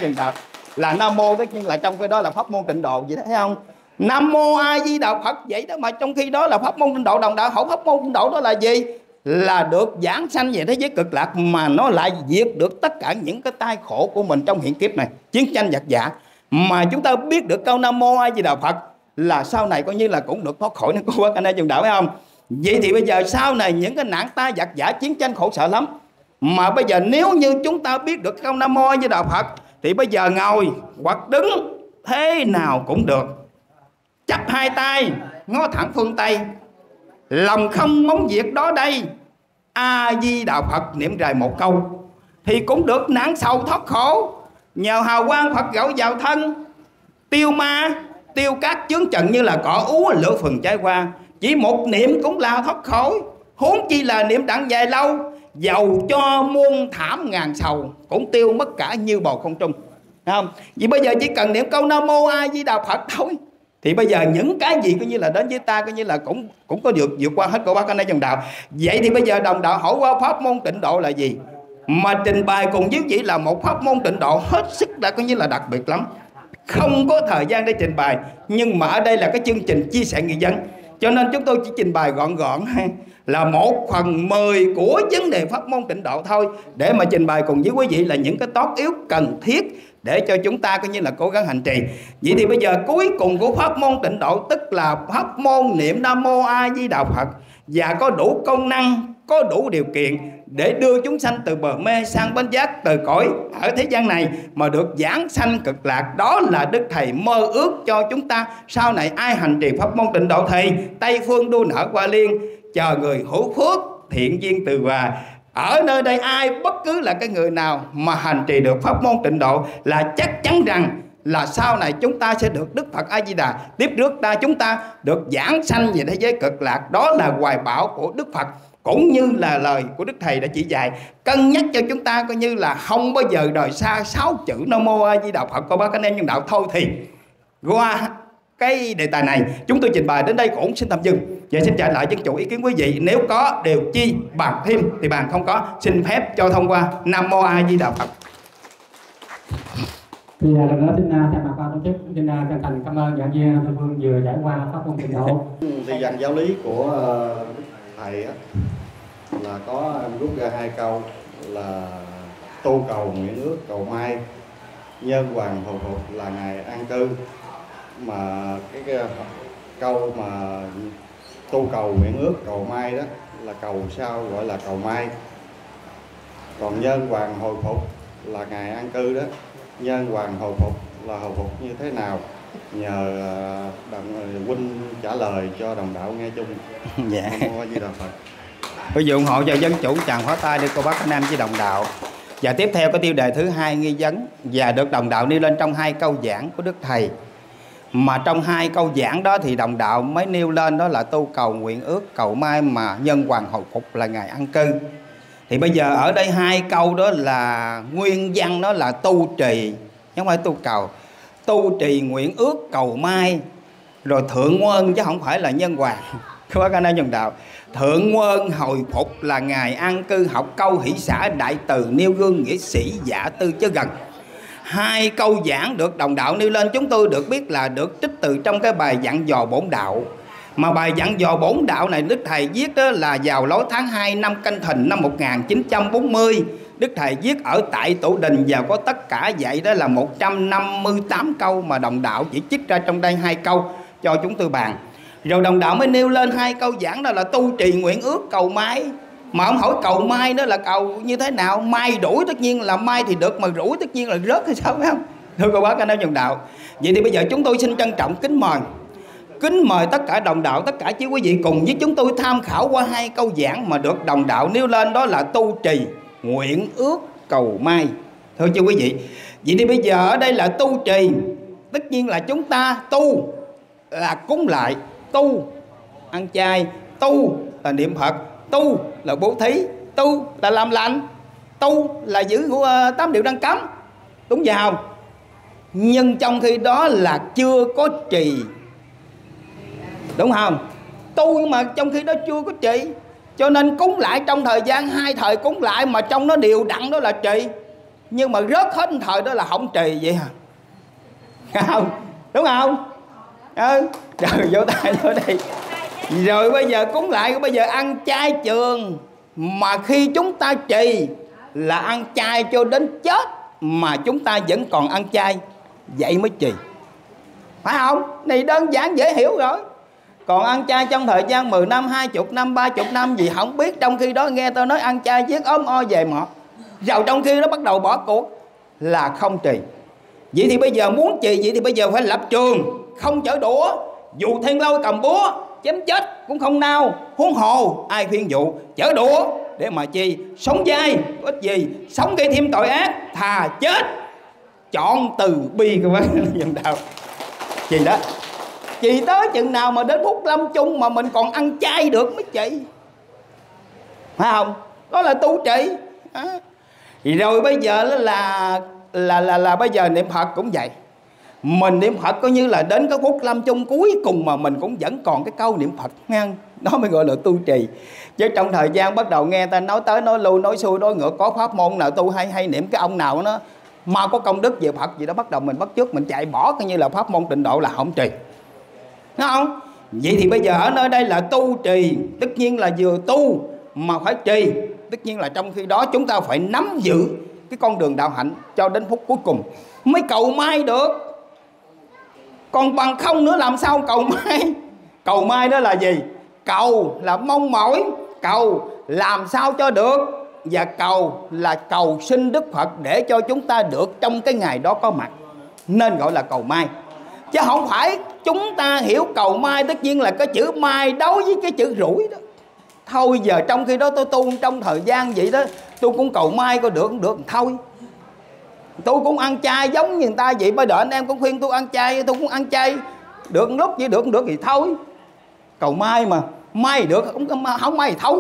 Là Nam Mô tất nhiên là trong cái đó là pháp môn tịnh độ, vậy thấy không? Nam Mô A Di Đà Phật vậy đó, mà trong khi đó là pháp môn tịnh độ. Đồng đạo hỏi pháp môn tịnh độ đó là gì? Là được giảng sanh về thế giới cực lạc, mà nó lại diệt được tất cả những cái tai khổ của mình trong hiện kiếp này, chiến tranh giặc giả. Mà chúng ta biết được câu Nam Mô A Di Đà Phật là sau này coi như là cũng được thoát khỏi nó của anh em trường đạo, phải không? Vậy thì bây giờ sau này những cái nạn tai giặc giả chiến tranh khổ sợ lắm. Mà bây giờ nếu như chúng ta biết được câu Nam Mô A Di Đà Phật thì bây giờ ngồi hoặc đứng thế nào cũng được, chắp hai tay ngó thẳng phương Tây, lòng không mong việc đó đây, A Di Đà Phật niệm rài một câu thì cũng được nạn sầu thoát khổ. Nhờ hào quang Phật gậu vào thân, tiêu ma tiêu các chướng trần như là cỏ ú lửa phừng cháy qua. Chỉ một niệm cũng là thoát khổ, huống chi là niệm đặng dài lâu. Dầu cho muôn thảm ngàn sầu cũng tiêu mất cả như bầu không trung, không? Vì bây giờ chỉ cần niệm câu Nam Mô A Di Đà Phật thôi thì bây giờ những cái gì coi như là đến với ta coi như là cũng cũng có được vượt qua hết của bác anh em đồng đạo. Vậy thì bây giờ đồng đạo hỏi qua pháp môn tịnh độ là gì, mà trình bày cùng với chỉ là một pháp môn tịnh độ hết sức đã coi như là đặc biệt lắm, không có thời gian để trình bày. Nhưng mà ở đây là cái chương trình chia sẻ nghị dân, cho nên chúng tôi chỉ trình bày gọn gọn là một phần mười của vấn đề pháp môn tịnh độ thôi, để mà trình bày cùng với quý vị là những cái tót yếu cần thiết để cho chúng ta coi như là cố gắng hành trì. Vậy thì bây giờ cuối cùng của pháp môn tịnh độ tức là pháp môn niệm Nam Mô A Di Đà Phật, và có đủ công năng, có đủ điều kiện để đưa chúng sanh từ bờ mê sang bến giác, từ cõi ở thế gian này mà được giảng sanh cực lạc. Đó là Đức Thầy mơ ước cho chúng ta. Sau này ai hành trì pháp môn tịnh độ thì Tây phương đua nở qua liên, chờ người hữu phước thiện duyên từ hòa. Ở nơi đây ai bất cứ là cái người nào mà hành trì được pháp môn tịnh độ là chắc chắn rằng là sau này chúng ta sẽ được Đức Phật A Di Đà tiếp rước ta, chúng ta được giảng sanh về thế giới cực lạc. Đó là hoài bão của Đức Phật, cũng như là lời của Đức Thầy đã chỉ dạy, cân nhắc cho chúng ta coi như là không bao giờ đời xa sáu chữ Nam Mô A Di Đà Phật của bác anh em nhân đạo thôi. Thì qua cái đề tài này chúng tôi trình bày đến đây cũng xin tạm dừng và xin trả lại dân chủ ý kiến quý vị. Nếu có điều chi bàn thêm thì bàn, không có xin phép cho thông qua. Nam Mô A Di Đà Phật. Thì lần nữa xin thay mặt ban tổ chức xin chân thành cảm ơn giảng viên Thư Phương vừa trải qua pháp môn tịnh độ. Thì dàn giáo lý của thầy á, là có rút ra hai câu là tu cầu nguyện ước cầu may, nhân hoàng hồi phục là ngày an cư. Mà cái, cái câu mà tu cầu nguyện ước cầu may đó là cầu sao gọi là cầu may, còn nhân hoàng hồi phục là ngày an cư đó, nhân hoàng hồi phục là hồi phục như thế nào, nhờ đồng huynh trả lời cho đồng đạo nghe chung. Dạ. Nam Mô A Di Đà Phật. Quý vị ủng hộ cho dân chủ tràng phá tay đi cô bác anh em với đồng đạo. Và tiếp theo cái tiêu đề thứ hai nghi vấn và được đồng đạo nêu lên trong hai câu giảng của Đức Thầy. Mà trong hai câu giảng đó thì đồng đạo mới nêu lên đó là tu cầu nguyện ước cầu may mà nhân hoàng hồi phục là ngày an cư. Thì bây giờ ở đây hai câu đó là nguyên văn, đó là tu trì chứ không phải tu cầu. Tu trì nguyện ước cầu may, rồi thượng nguồn chứ không phải là nhân hoàng. Các bác anh em nhân đạo, thượng nguồn hồi phục là ngày an cư. Học câu hỷ xã đại từ nêu gương nghĩa sĩ giả tư chứ gần. Hai câu giảng được đồng đạo nêu lên chúng tôi được biết là được trích từ trong cái bài dặn dò bổn đạo. Mà bài dặn dò bổn đạo này Đức Thầy viết đó là vào lối tháng hai năm Canh Thìn năm một nghìn chín trăm bốn mươi. Đức Thầy viết ở tại Tổ Đình và có tất cả vậy đó là một trăm năm mươi tám câu, mà đồng đạo chỉ trích ra trong đây hai câu cho chúng tôi bàn. Rồi đồng đạo mới nêu lên hai câu giảng đó là tu trì nguyện ước cầu may. Mà ông hỏi cầu may đó là cầu như thế nào? May đuổi tất nhiên là may thì được, mà rủi tất nhiên là rớt hay sao, phải không? Thưa cô bác anh em đồng đạo, vậy thì bây giờ chúng tôi xin trân trọng kính mời Kính mời tất cả đồng đạo, tất cả chứ quý vị cùng với chúng tôi tham khảo qua hai câu giảng mà được đồng đạo nêu lên, đó là tu trì nguyện ước cầu may. Thưa chứ quý vị, vậy thì bây giờ ở đây là tu trì, tất nhiên là chúng ta tu là cúng lại, tu ăn chay, tu là niệm Phật, tu là bố thí, tu là làm lành, tu là giữ của tám điều răn cấm, đúng vào. Nhưng trong khi đó là chưa có trì, đúng không? Tu nhưng mà trong khi đó chưa có trì, cho nên cúng lại trong thời gian hai thời cúng lại mà trong nó đều đặn đó là trì, nhưng mà rớt hết thời đó là không trì vậy hả? Không, đúng không? Ừ, rồi vỗ tay vô đây. Rồi bây giờ cúng lại, bây giờ ăn chay trường, mà khi chúng ta trì là ăn chay cho đến chết mà chúng ta vẫn còn ăn chay, vậy mới trì, phải không? Này đơn giản dễ hiểu rồi. Còn ăn chay trong thời gian mười năm, hai mươi năm, ba mươi năm gì không biết, trong khi đó nghe tôi nói ăn chay giết ốm o về mọt, rồi trong khi đó bắt đầu bỏ cuộc là không trì. Vậy thì bây giờ muốn trì, vậy thì bây giờ phải lập trường, không chở đũa, dù thiên lôi cầm búa chém chết cũng không nao, huống hồ ai khuyên dụ chở đũa để mà chi? Sống dai có ích gì, sống gây thêm tội ác, thà chết chọn từ bi của bác nhân đạo. Chị đó, chị tới chừng nào mà đến phút lâm chung mà mình còn ăn chay được mới chị, phải không? Đó là tu trì. À. Rồi bây giờ là là là là bây giờ niệm Phật cũng vậy. Mình niệm Phật coi như là đến cái phút lâm chung cuối cùng mà mình cũng vẫn còn cái câu niệm Phật ngang, đó mới gọi là tu trì. Chứ trong thời gian bắt đầu nghe ta nói tới nói lui nói xuôi nói ngược, có pháp môn nào tu hay hay niệm cái ông nào nó mà có công đức về Phật gì đó, bắt đầu mình bắt chước mình chạy bỏ coi như là pháp môn tịnh độ là không trì, đúng không? Vậy thì bây giờ ở nơi đây là tu trì, tất nhiên là vừa tu mà phải trì, tất nhiên là trong khi đó chúng ta phải nắm giữ cái con đường đạo hạnh cho đến phút cuối cùng mới cầu may được. Còn bằng không nữa làm sao cầu may? Cầu may đó là gì? Cầu là mong mỏi, cầu làm sao cho được, và cầu là cầu xin Đức Phật để cho chúng ta được trong cái ngày đó có mặt, nên gọi là cầu may. Chứ không phải chúng ta hiểu cầu may tất nhiên là cái chữ may đối với cái chữ rủi đó. Thôi giờ trong khi đó tôi tu trong thời gian vậy đó, tôi cũng cầu may có được không được thôi. Tôi cũng ăn chay giống như người ta vậy. Bây giờ anh em cũng khuyên tôi ăn chay, tôi cũng ăn chay được lúc vậy được không được thì thôi. Cầu may mà, may được không, không may thì thôi.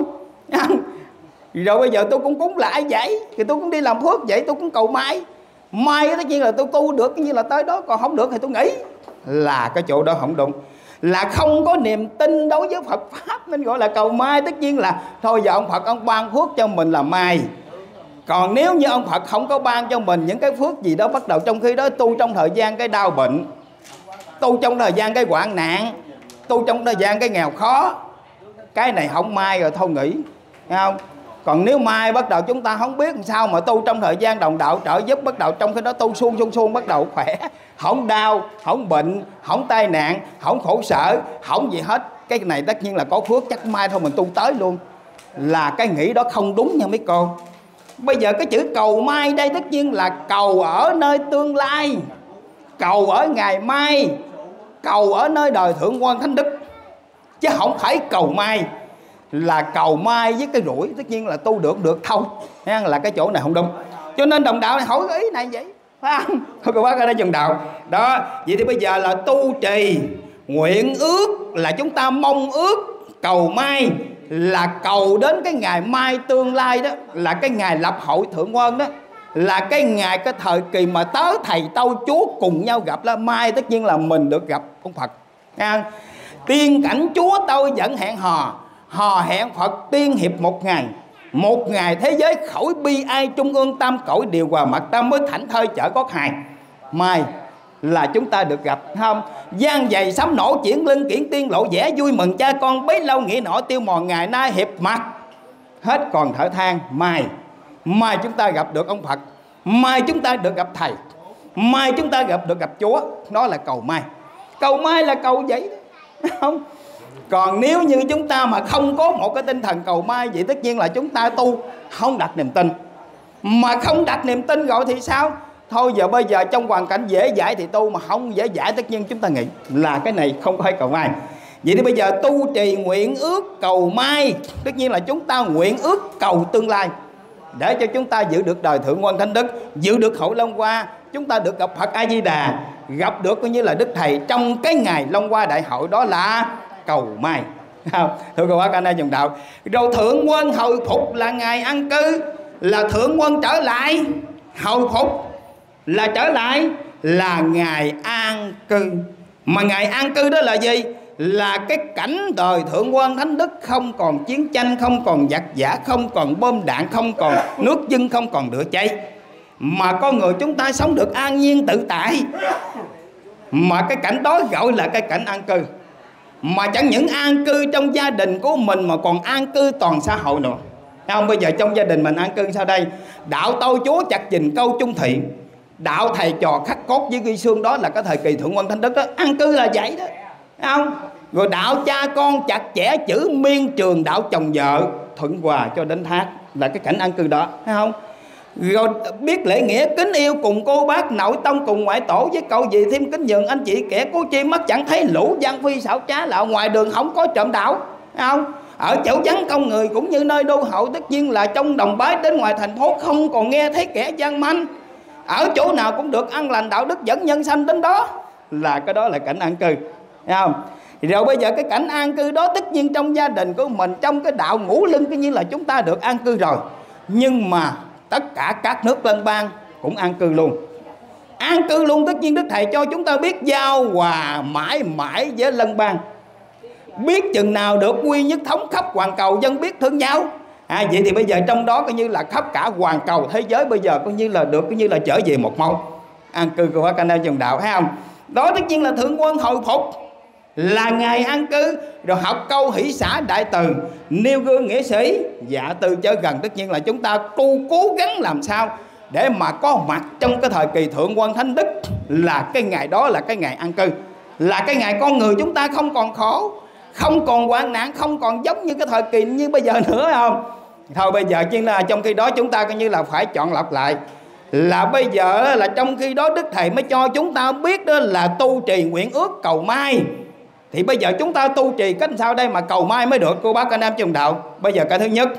Rồi bây giờ tôi cũng cúng lại vậy, thì tôi cũng đi làm phước vậy, tôi cũng cầu may. May tất nhiên là tôi tu được cái như là tới đó, còn không được thì tôi nghĩ là cái chỗ đó không đúng, là không có niềm tin đối với Phật Pháp nên gọi là cầu may. Tất nhiên là thôi giờ ông Phật ông ban phước cho mình là may. Còn nếu như ông Phật không có ban cho mình những cái phước gì đó, bắt đầu trong khi đó tu trong thời gian cái đau bệnh, tu trong thời gian cái hoạn nạn, tu trong thời gian cái nghèo khó, cái này không may rồi thôi nghỉ, thấy không? Còn nếu mai bắt đầu chúng ta không biết làm sao mà tu trong thời gian đồng đạo trợ giúp, bắt đầu trong khi đó tu suông suông suông bắt đầu khỏe, không đau, không bệnh, không tai nạn, không khổ sở, không gì hết. Cái này tất nhiên là có phước, chắc mai thôi mình tu tới luôn, là cái nghĩ đó không đúng nha mấy cô. Bây giờ cái chữ cầu mai đây tất nhiên là cầu ở nơi tương lai, cầu ở ngày mai, cầu ở nơi đời thượng quan thánh đức, chứ không phải cầu mai là cầu mai với cái rủi. Tất nhiên là tu được được thôi, là cái chỗ này không đúng. Cho nên đồng đạo này hỏi cái ý này vậy, phải không? Thôi cô bác ở đây đồng đạo đó. Vậy thì bây giờ là tu trì, nguyện ước là chúng ta mong ước, cầu mai là cầu đến cái ngày mai tương lai đó, là cái ngày lập hội thượng quân đó, là cái ngày cái thời kỳ mà tớ thầy tâu Chúa cùng nhau gặp là mai. Tất nhiên là mình được gặp ông Phật. Nha. Tiên cảnh Chúa tôi vẫn hẹn hò, hò hẹn Phật tiên hiệp một ngày. Một ngày thế giới khỏi bi ai, trung ương tam cõi điều hòa mặt tâm, mới thảnh thơi chở có hài. Mai là chúng ta được gặp, không? Giang dày sấm nổ chuyển lưng kiển tiên lộ vẻ vui mừng cha con, bấy lâu nghĩ nọ tiêu mòn ngày nay hiệp mặt hết còn thở than. Mai mai chúng ta gặp được ông Phật, mai chúng ta được gặp thầy, mai chúng ta gặp được gặp Chúa. Đó là cầu mai. Cầu mai là cầu vậy đó, không? Còn nếu như chúng ta mà không có một cái tinh thần cầu mai, vậy tất nhiên là chúng ta tu không đặt niềm tin. Mà không đặt niềm tin rồi thì sao? Thôi giờ bây giờ trong hoàn cảnh dễ dãi thì tu, mà không dễ dãi tất nhiên chúng ta nghĩ là cái này không phải cầu mai. Vậy thì bây giờ tu trì nguyện ước cầu mai, tất nhiên là chúng ta nguyện ước cầu tương lai, để cho chúng ta giữ được đời thượng quan thánh đức, giữ được hội long hoa, chúng ta được gặp Phật A Di Đà, gặp được coi như là Đức Thầy trong cái ngày Long Hoa Đại Hội, đó là cầu may. Thưa cô bác anh em dòng đạo, rồi thượng quân hồi phục là ngày an cư, là thượng quân trở lại, hồi phục là trở lại là ngày an cư. Mà ngày an cư đó là gì? Là cái cảnh đời thượng quân thánh đức, không còn chiến tranh, không còn giặc giả, không còn bom đạn, không còn nước dân, không còn lửa cháy, mà con người chúng ta sống được an nhiên tự tại. Mà cái cảnh đó gọi là cái cảnh an cư. Mà chẳng những an cư trong gia đình của mình mà còn an cư toàn xã hội nữa. Thấy không? Bây giờ trong gia đình mình an cư sao đây? Đạo tâu chúa chặt gìn câu chung thiện, đạo thầy trò khắc cốt với ghi xương, đó là cái thời kỳ thượng quân thánh đức đó. An cư là vậy đó. Thấy không? Rồi đạo cha con chặt chẽ chữ miên trường, đạo chồng vợ thuận hòa cho đến thác, là cái cảnh an cư đó. Thấy không? Rồi biết lễ nghĩa kính yêu cùng cô bác nội tông cùng ngoại tổ, với câu gì thêm kính nhường anh chị kẻ cố chi mắt chẳng thấy lũ gian phi xảo trá, là ngoài đường không có trộm đạo. Thấy không? Ở chỗ vắng công người cũng như nơi đô hậu, tất nhiên là trong đồng bái đến ngoài thành phố không còn nghe thấy kẻ gian manh. Ở chỗ nào cũng được ăn lành đạo đức dẫn nhân sanh đến đó, là cái đó là cảnh an cư. Thấy không? Rồi bây giờ cái cảnh an cư đó tất nhiên trong gia đình của mình, trong cái đạo ngũ lưng coi như là chúng ta được an cư rồi. Nhưng mà tất cả các nước lân bang cũng an cư luôn. An cư luôn, tất nhiên Đức Thầy cho chúng ta biết giao hòa mãi mãi với lân bang. Biết chừng nào được quy nhất thống khắp hoàn cầu, dân biết thương nhau. À, vậy thì bây giờ trong đó coi như là khắp cả hoàn cầu thế giới bây giờ coi như là được coi như là trở về một mâu. An cư của các anh em dòng đạo, thấy không? Đó tất nhiên là thượng quân hồi phục, là ngày an cư. Rồi học câu hỷ xã đại từ, nêu gương nghĩa sĩ, dạ tư chớ gần. Tất nhiên là chúng ta tu cố gắng làm sao để mà có mặt trong cái thời kỳ thượng quân thánh đức, là cái ngày đó là cái ngày an cư, là cái ngày con người chúng ta không còn khổ, không còn hoạn nạn, không còn giống như cái thời kỳ như bây giờ nữa, không? Thôi bây giờ chứ là trong khi đó chúng ta coi như là phải chọn lọc lại, là bây giờ là trong khi đó Đức Thầy mới cho chúng ta biết đó là tu trì nguyện ước cầu may. Thì bây giờ chúng ta tu trì cách sao đây mà cầu may mới được cô bác anh em trong đạo? Bây giờ cái thứ nhất,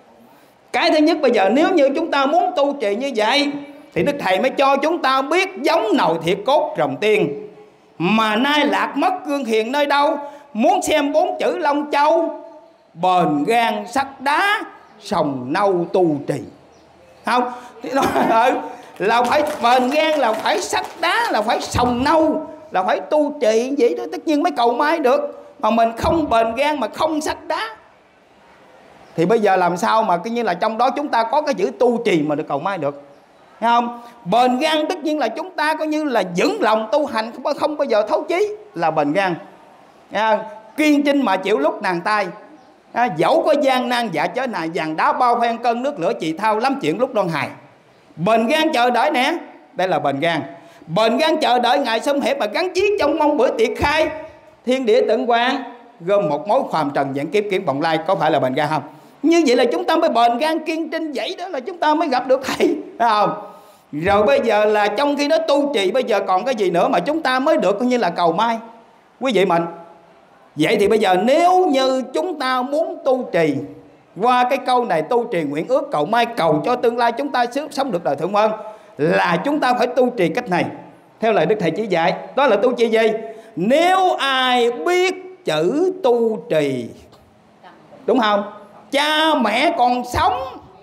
cái thứ nhất bây giờ nếu như chúng ta muốn tu trì như vậy thì Đức Thầy mới cho chúng ta biết giống nồi thiệt cốt rồng tiên, mà nay lạc mất gương hiền nơi đâu. Muốn xem bốn chữ Long Châu, bền gan sắt đá, sòng nâu tu trì. Không? Thì nó, là phải bền gan, là phải sắt đá, là phải sòng nâu, là phải tu trì vậy đó, tất nhiên mới cầu may được. Mà mình không bền gan mà không sắt đá thì bây giờ làm sao mà coi như là trong đó chúng ta có cái chữ tu trì mà được cầu may được? Thấy không? Bền gan tất nhiên là chúng ta coi như là vững lòng tu hành, không, không bao giờ thấu chí, là bền gan. À, kiên trinh mà chịu lúc nàng tay. À, dẫu có gian nan dạ chớ này, vàng đá bao phen cân nước lửa chị thao, lắm chuyện lúc đoan hài. Bền gan chờ đợi nè, đây là bền gan. Bền gan chờ đợi ngày sớm hiệp mà gắn chí trong mong bữa tiệc khai, thiên địa tận quan gom một mối khoàm trần dạng kiếp kiếm bồng lai, có phải là bền gan không? Như vậy là chúng ta mới bền gan kiên trinh, vậy đó là chúng ta mới gặp được thầy, phải không? Rồi bây giờ là trong khi đó tu trì bây giờ còn cái gì nữa mà chúng ta mới được coi như là cầu may, quý vị mình. Vậy thì bây giờ nếu như chúng ta muốn tu trì qua cái câu này, tu trì nguyện ước cầu may, cầu cho tương lai chúng ta sống được đời thượng quân, là chúng ta phải tu trì cách này theo lời Đức Thầy chỉ dạy. Đó là tu trì gì? Nếu ai biết chữ tu trì, đúng không? Cha mẹ còn sống,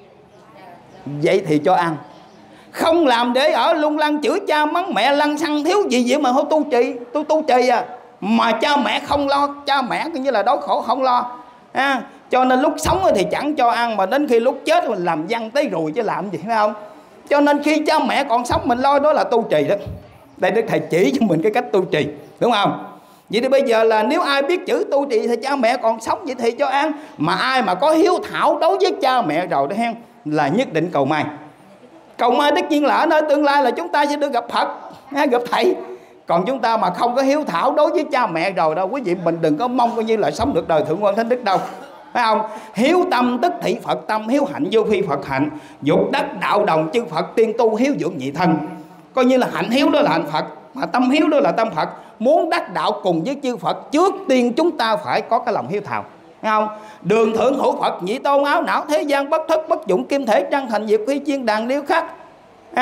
vậy thì cho ăn. Không làm để ở lung lăng chửi cha mắng mẹ lăng xăng thiếu gì vậy mà thôi tu trì, tu tu trì à. Mà cha mẹ không lo, cha mẹ coi như là đói khổ không lo à. Cho nên lúc sống thì chẳng cho ăn, mà đến khi lúc chết mình làm văn tới rồi chứ làm gì, phải không? Cho nên khi cha mẹ còn sống mình lo, đó là tu trì đó. Đây Đức Thầy chỉ cho mình cái cách tu trì, đúng không? Vậy thì bây giờ là nếu ai biết chữ tu trì thì cha mẹ còn sống, vậy thì cho ăn. Mà ai mà có hiếu thảo đối với cha mẹ rồi đó hen, là nhất định cầu may. Cầu may tất nhiên là ở nơi tương lai là chúng ta sẽ được gặp Phật, gặp Thầy. Còn chúng ta mà không có hiếu thảo đối với cha mẹ rồi đâu, quý vị mình đừng có mong coi như là sống được đời thượng quân thánh đức đâu, phải không? Hiếu tâm tức thị Phật tâm, hiếu hạnh vô phi Phật hạnh, dục đắc đạo đồng chư Phật tiên tu, hiếu dưỡng nhị thân. Coi như là hạnh hiếu đó là hạnh Phật, mà tâm hiếu đó là tâm Phật. Muốn đắc đạo cùng với chư Phật, trước tiên chúng ta phải có cái lòng hiếu thảo, phải không? Đường thượng hữu Phật nhị tôn áo não, thế gian bất thất bất dụng kim thể trăng thành diệt huy chiên đàn điêu khắc à,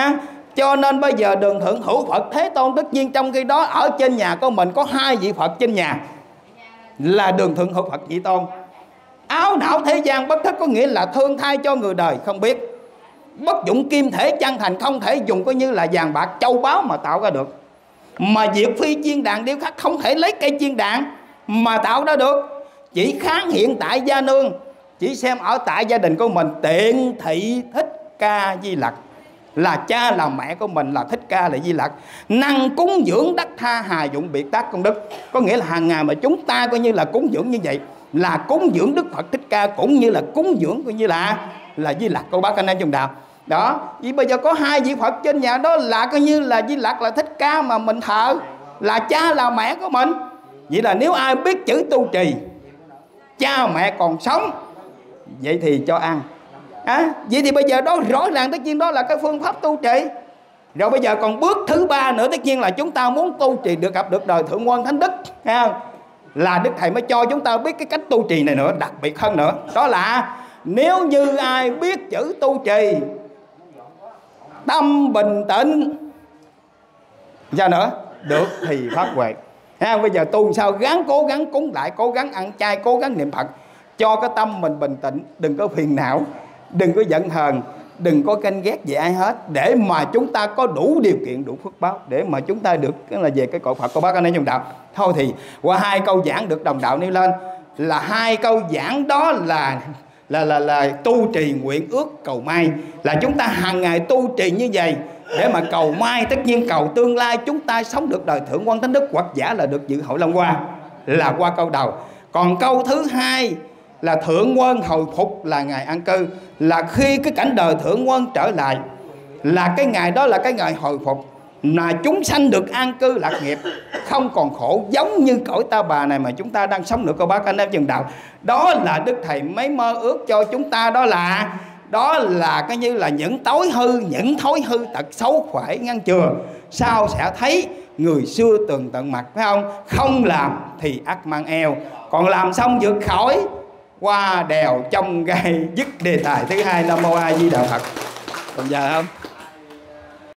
Cho nên bây giờ đường thượng hữu Phật Thế Tôn, tất nhiên trong khi đó ở trên nhà của mình có hai vị Phật trên nhà là đường thượng hữu Phật Nhị Tôn. Áo não thế gian bất thức có nghĩa là thương thai cho người đời không biết. Bất dụng kim thể chân thành, không thể dùng coi như là vàng bạc châu báu mà tạo ra được. Mà diệt phi chiên đàn điêu khắc, không thể lấy cây chiên đàn mà tạo ra được. Chỉ kháng hiện tại gia nương, chỉ xem ở tại gia đình của mình tiện thị Thích Ca Di Lặc, là cha là mẹ của mình là Thích Ca là Di Lặc. Năng cúng dưỡng đắc tha hà dụng biệt tác công đức. Có nghĩa là hàng ngày mà chúng ta coi như là cúng dưỡng như vậy, là cúng dưỡng Đức Phật Thích Ca, cũng như là cúng dưỡng coi như là là Di Lặc cô bác anh em trong đạo. Đó, vì bây giờ có hai vị Phật trên nhà đó là coi như là Di Lặc là Thích Ca mà mình thờ, là cha là mẹ của mình. Vậy là nếu ai biết chữ tu trì, cha mẹ còn sống, vậy thì cho ăn. À, vậy thì bây giờ đó rõ ràng tất nhiên đó là cái phương pháp tu trì. Rồi bây giờ còn bước thứ ba nữa, tất nhiên là chúng ta muốn tu trì được gặp được đời Thượng Quân Thánh Đức, thấy không? Là Đức Thầy mới cho chúng ta biết cái cách tu trì này nữa, đặc biệt hơn nữa. Đó là nếu như ai biết chữ tu trì, tâm bình tĩnh, sao nữa? Được thì phát huệ. Thấy không? Bây giờ tu sao gắng cố gắng cúng lại, cố gắng ăn chay, cố gắng niệm Phật, cho cái tâm mình bình tĩnh, đừng có phiền não, đừng có giận hờn, đừng có canh ghét về ai hết, để mà chúng ta có đủ điều kiện, đủ phước báo để mà chúng ta được cái là về cái cội Phật của bác anh em trong đạo. Thôi thì qua hai câu giảng được đồng đạo nêu lên là hai câu giảng đó là là là là tu trì nguyện ước cầu may, là chúng ta hàng ngày tu trì như vậy để mà cầu may, tất nhiên cầu tương lai chúng ta sống được đời Thượng Quân Thánh Đức, hoặc giả là được dự hội Long Hoa, là qua câu đầu. Còn câu thứ hai là Thượng Quân hồi phục, là ngày an cư, là khi cái cảnh đời Thượng Quân trở lại, là cái ngày đó là cái ngày hồi phục, là chúng sanh được an cư lạc nghiệp, không còn khổ giống như cõi ta bà này mà chúng ta đang sống được cô bác anh em chừng đạo. Đó là Đức Thầy mấy mơ ước cho chúng ta, đó là đó là cái như là những tối hư, những thói hư tật xấu phải ngăn chừa, sao sẽ thấy người xưa tường tận mặt, phải không? Không làm thì ắt mang eo, còn làm xong vượt khỏi qua đèo trong gai. Dứt đề tài thứ hai. Nam Mô A Di Đà Phật. Còn giờ không?